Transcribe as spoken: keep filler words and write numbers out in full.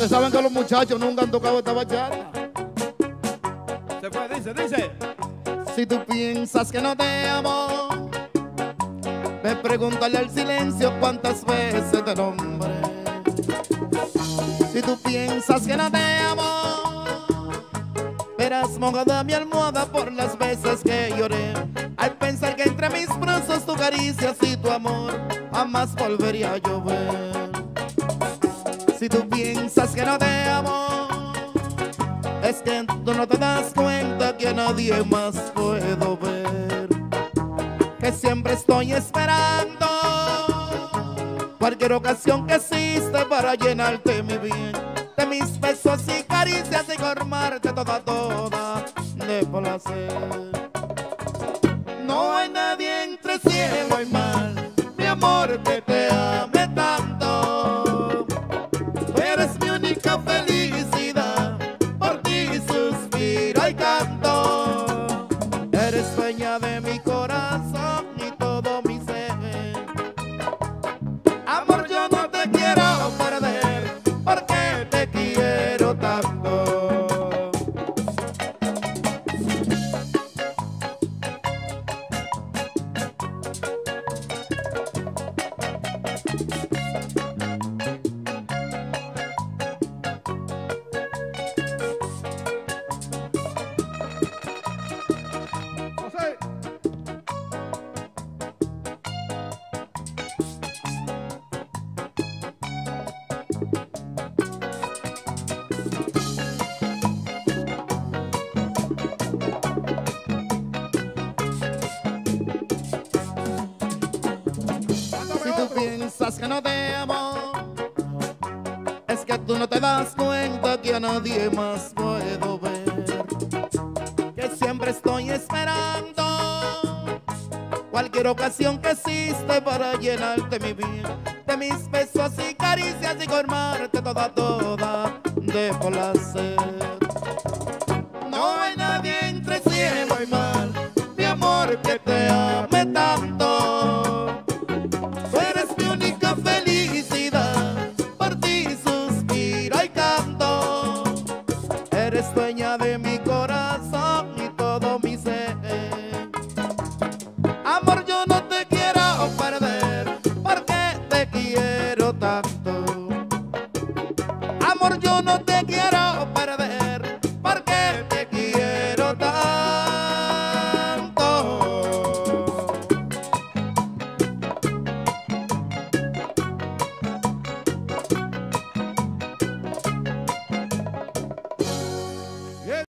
Ustedes saben que los muchachos nunca han tocado esta bachata. Se fue, dice, dice. Si tú piensas que no te amo, ve pregúntale al silencio cuántas veces te nombré. Si tú piensas que no te amo, verás mojada mi almohada por las veces que lloré, al pensar que entre mis brazos tu caricias y tu amor jamás volvería a llover. Si tú piensas que no te amo, es que tú no te das cuenta que a nadie más puedo ver, que siempre estoy esperando cualquier ocasión que existe para llenarte mi bien, de mis besos y caricias y colmarte toda, toda de placer. No hay nadie entre cielo y mar, mi amor, que te ame tanto. Tú eres mi única felicidad, por ti suspiro y canto. Eres dueña de mi corazón y todo mi ser. Amor, yo no te quiero perder, porque te quiero tanto. Si tú piensas que no te amo, es que tú no te das cuenta que a nadie más puedo ver, que siempre estoy esperando cualquier ocasión que existe para llenarte mi vida, de mis besos y caricias y colmarte toda, toda de placer. No hay nadie entre cielo y mar, mi amor, que te ame tanto. Tú eres mi única felicidad, por ti suspiro y canto. Eres dueña de mi corazón y todo mi ser. Amor, yo no te quiero perder, porque te quiero tanto. Amor, yo no te quiero